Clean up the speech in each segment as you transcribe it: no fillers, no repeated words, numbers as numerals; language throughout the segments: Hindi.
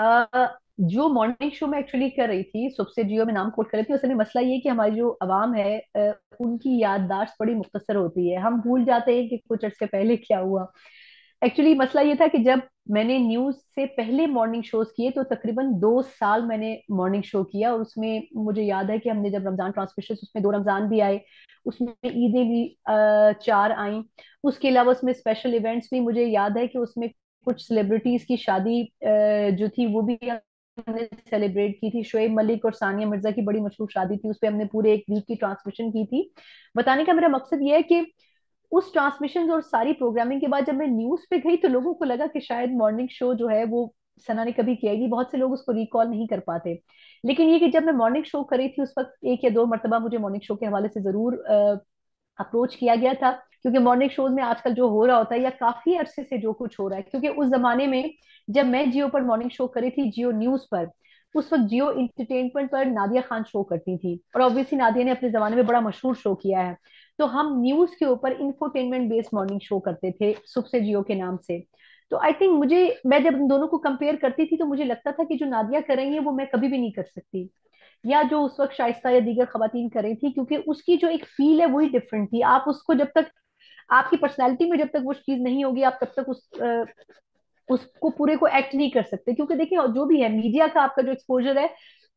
जो मॉर्निंग शो में एक्चुअली कर रही थी, सबसे जियो में नाम कोट कर रही थी, उसमें मसला ये कि हमारी जो अवाम है, उनकी याददाश्त बड़ी मुख्तसर होती है। हम भूल जाते हैं कि कुछ अर्से पहले क्या हुआ। एक्चुअली मसला ये था कि जब मैंने न्यूज से पहले मॉर्निंग शोज किए तो तकरीबन 2 साल मैंने मॉर्निंग शो किया, और उसमें मुझे याद है कि हमने जब रमजान ट्रांसमिशन, उसमें 2 रमजान भी आए, उसमें ईदें भी 4 आई। उसके अलावा उसमें स्पेशल इवेंट्स भी, मुझे याद है कि उसमें कुछ सेलिब्रिटीज की शादी जो थी वो भी हमने सेलिब्रेट की थी। शोएब मलिक और सानिया मिर्जा की बड़ी मशहूर शादी थी, उस पर हमने पूरे एक वीक की ट्रांसमिशन की थी। बताने का मेरा मकसद ये है कि उस ट्रांसमिशन और सारी प्रोग्रामिंग के बाद जब मैं न्यूज पे गई तो लोगों को लगा कि शायद मॉर्निंग शो जो है वो सना ने कभी किया ही नहीं। बहुत से लोग उसको रिकॉल नहीं कर पाते। लेकिन ये कि जब मैं मॉर्निंग शो कर रही थी उस वक्त एक या दो मरतबा मुझे मॉर्निंग शो के हवाले से जरूर अप्रोच किया गया था। क्योंकि मॉर्निंग शोज में आजकल जो हो रहा होता है या काफी अरसे से जो कुछ हो रहा है, क्योंकि उस जमाने में जब मैं जियो पर मॉर्निंग शो करी थी, जियो न्यूज पर, उस वक्त जियो इंटरटेनमेंट पर नादिया खान शो करती थी, और ऑब्वियसली नादिया ने अपने जमाने में बड़ा मशहूर शो किया है। तो हम न्यूज के ऊपर इंफोटेनमेंट बेस्ड मॉर्निंग शो करते थे सुबह से जियो के नाम से। तो आई थिंक मुझे, मैं जब इन दोनों को कंपेयर करती थी तो मुझे लगता था कि जो नादिया कर रही है वो मैं कभी भी नहीं कर सकती, या जो उस वक्त शाइस्ता या दीगर खवातीन कर रही थी, क्योंकि उसकी जो एक फील है वही डिफरेंट थी। आप उसको जब तक, आपकी पर्सनैलिटी में जब तक वो चीज नहीं होगी, आप तब तक उसको पूरे को एक्ट नहीं कर सकते। क्योंकि देखिए जो भी है मीडिया का आपका जो एक्सपोजर है,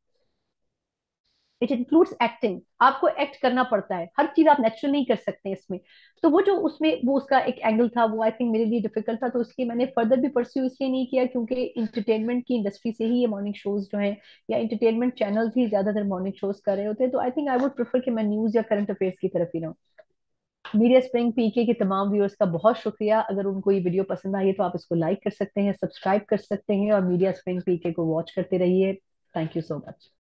इट इंक्लूड्स एक्टिंग। आपको एक्ट करना पड़ता है, हर चीज आप नेचुरल नहीं कर सकते इसमें। तो वो जो उसमें वो उसका एक एंगल था वो आई थिंक मेरे लिए डिफिकल्ट था, तो उसकी मैंने फर्दर भी परस्यू इसलिए नहीं किया, क्योंकि इंटरटेनमेंट की इंडस्ट्री से ही ये मॉर्निंग शोज जो है, या इंटरटेनमेंट चैनल ही ज्यादातर मॉर्निंग शोज कर रहे होते हैं। तो I think I would prefer कि मैं न्यूज या करंट अफेयर्स की तरफ ही रहूं। मीडिया स्प्रिंग पीके के तमाम व्यूअर्स का बहुत शुक्रिया। अगर उनको ये वीडियो पसंद आई है तो आप इसको लाइक कर सकते हैं, सब्सक्राइब कर सकते हैं, और मीडिया स्प्रिंग पीके को वॉच करते रहिए। Thank you so much.